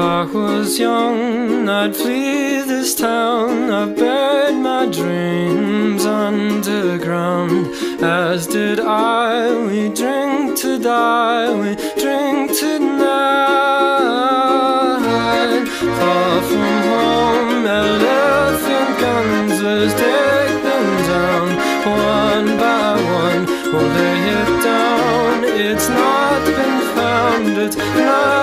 I was young, I'd flee this town. I buried my dreams underground, as did I. We drink to die, we drink tonight. Far from home, elephant guns, let's take them down. One by one, we'll lay it down. It's not been found, it's not